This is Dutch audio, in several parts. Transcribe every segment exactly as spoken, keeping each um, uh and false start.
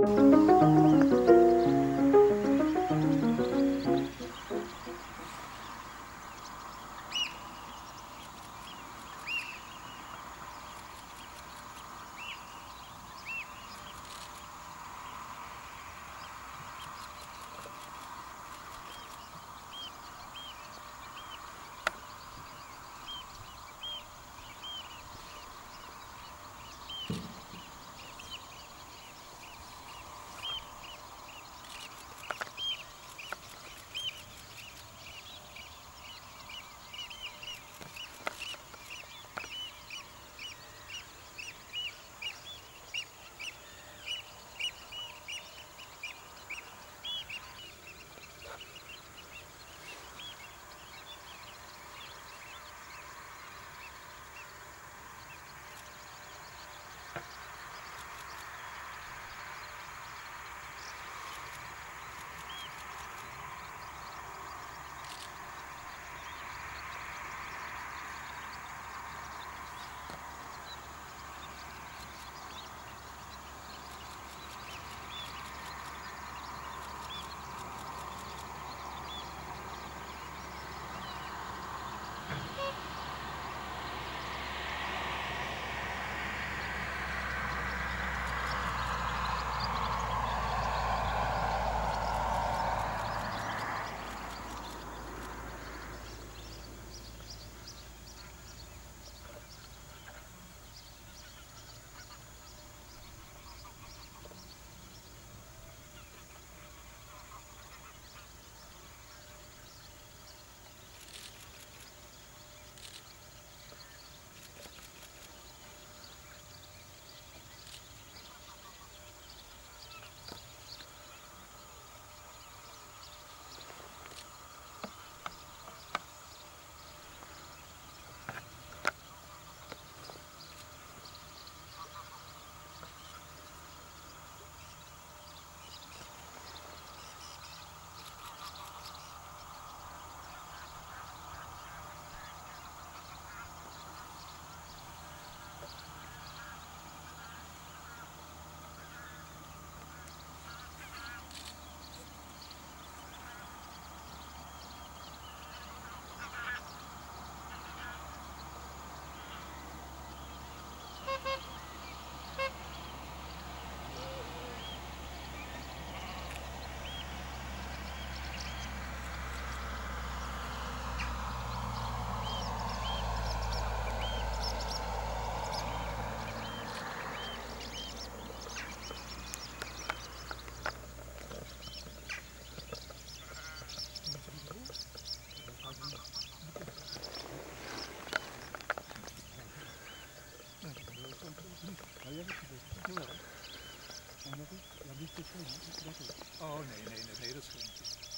Oh nee, nee, nee, nee, dat is geen.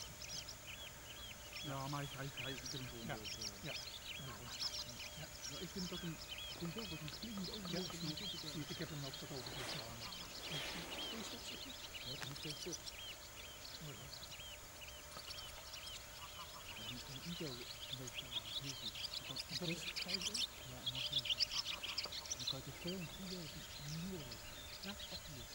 Ja, maar hij, hij, hij is er een volgende. Ja. Ja. Ja. Ja. Ja, ik vind dat een, ik vind wel dat een vliegend ook. Ja, zie je, zie je, ik heb hem ook wat over geslaan. Twee stok zeg je? Ja, dat is twee stok. Mooi hoor. Ja, die kan niet zo een beetje heel goed. Dat is vijf. Ja, en dan vijf. Dan kan je het veel goede nieuwe. Ja, absoluut.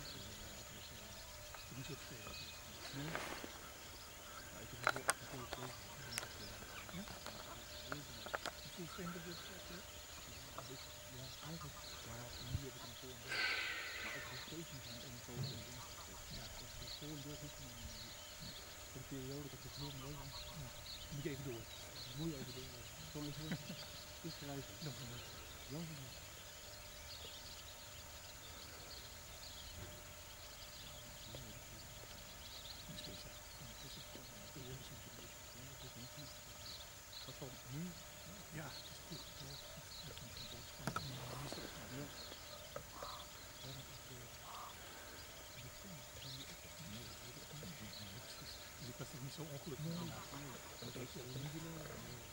Dat is het veel. Nee. Ja, ik heb het wel echt veel tegen. Ja? Heel veel. Hoe vreemd dat dit is? Ja, eigenlijk. Ja, nu heb ik hem voor een deur. Maar ik heb steeds niet van een vogel in ingezet. Ja, dat is voor een deur hoeft niet. Voor de periode dat het heel mooi is. Ja. Moet je even door. Moet je even door. Kom even inschrijven. Jan van Hoek. Jan van Hoek. Wat van nu? Ja, het is goed. Ja. Dus ik was er niet zo ongelukkig mee. Nee, dat is niet